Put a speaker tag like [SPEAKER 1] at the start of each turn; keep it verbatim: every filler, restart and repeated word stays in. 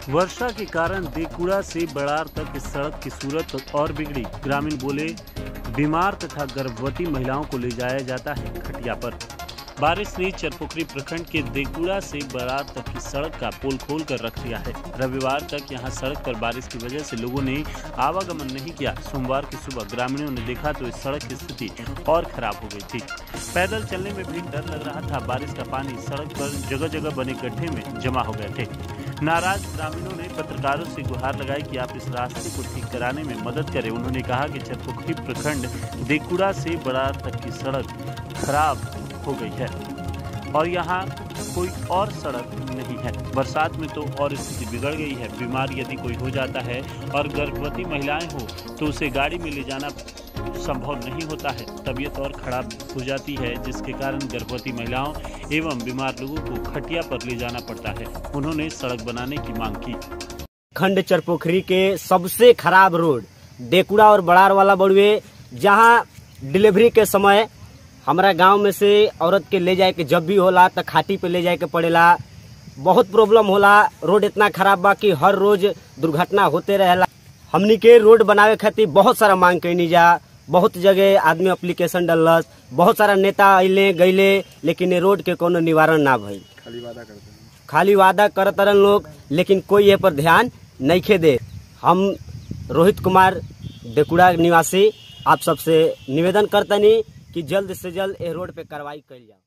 [SPEAKER 1] वर्षा के कारण देकुड़ा से बड़ार तक इस सड़क की सूरत और बिगड़ी। ग्रामीण बोले, बीमार तथा गर्भवती महिलाओं को ले जाया जाता है खटिया पर। बारिश ने चरपोखरी प्रखंड के देकुड़ा से बड़ार तक की सड़क का पोल खोल कर रख दिया है। रविवार तक यहां सड़क पर बारिश की वजह से लोगों ने आवागमन नहीं किया। सोमवार की सुबह ग्रामीणों ने देखा तो इस सड़क की स्थिति और खराब हो गई थी। पैदल चलने में भी डर लग रहा था। बारिश का पानी सड़क पर जगह जगह बने गड्ढे में जमा हो गए थे। नाराज ग्रामीणों ने पत्रकारों से गुहार लगाई कि आप इस रास्ते को ठीक कराने में मदद करें। उन्होंने कहा कि चरपोखरी प्रखंड देकुड़ा से बड़ार तक की सड़क खराब हो गई है और यहाँ कोई और सड़क नहीं है। बरसात में तो और स्थिति बिगड़ गई है। बीमार यदि कोई हो जाता है और गर्भवती महिलाएं हो तो उसे गाड़ी में ले जाना संभव नहीं होता है। तबीयत और खराब हो जाती है, जिसके कारण गर्भवती महिलाओं एवं बीमार लोगों को खटिया पर ले जाना पड़ता है। उन्होंने सड़क बनाने की मांग की।
[SPEAKER 2] खंड चरपोखरी के सबसे खराब रोड देकुड़ा और बड़ार वाला बड़ुए, जहां डिलीवरी के समय हमारा गांव में से औरत के ले जाए के जब भी होला तो खाटी पे ले जाए के पड़ेला। बहुत प्रॉब्लम होला। रोड इतना खराब बा कि हर रोज दुर्घटना होते रहेला। हमनी के रोड बनावे खातिर बहुत सारा मांग कैनी जा। बहुत जगह आदमी एप्लीकेशन डलस, बहुत सारा नेता अइले गईले, लेकिन ये रोड के कोनो निवारण ना भइल। खाली वादा करते खाली वादा करतरन लोग, लेकिन कोई ये पर ध्यान नहीं दे। हम रोहित कुमार देकुड़ा निवासी आप सबसे निवेदन करतनी कि जल्द से जल्द ए रोड पे कार्रवाई कइल जाए।